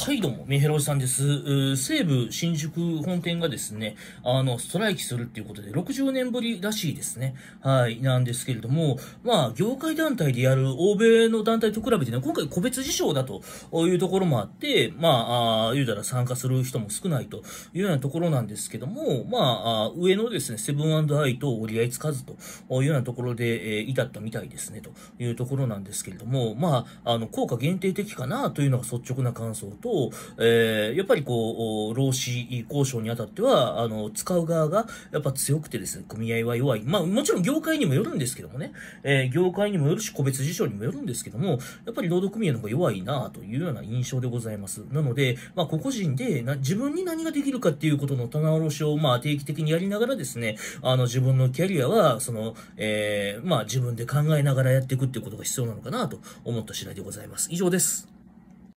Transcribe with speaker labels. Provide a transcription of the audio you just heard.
Speaker 1: はい、どうも、メヘロおじさんです。西武新宿本店がですね、ストライキするっていうことで、60年ぶりらしいですね。はい、なんですけれども、まあ、業界団体でやる欧米の団体と比べてね、今回個別事象だというところもあって、まあ、言うたら参加する人も少ないというようなところなんですけども、まあ、上のですね、セブン&アイと折り合いつかずというようなところで、至ったみたいですね、というところなんですけれども、まあ、効果限定的かなというのが率直な感想と、やっぱりこう、労使交渉にあたっては、使う側がやっぱ強くてですね、組合は弱い。まあ、もちろん業界にもよるんですけどもね、業界にもよるし、個別事象にもよるんですけども、やっぱり労働組合の方が弱いなというような印象でございます。なので、まあ、個々人で自分に何ができるかっていうことの棚卸しを、まあ、定期的にやりながらですね、自分のキャリアは、まあ、自分で考えながらやっていくっていうことが必要なのかなと思った次第でございます。以上です。